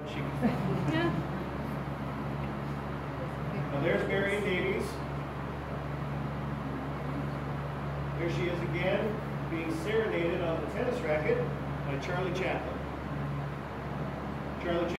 She, Yeah. now there's Marion Davies. There she is again, being serenaded on the tennis racket by Charlie Chaplin. Charlie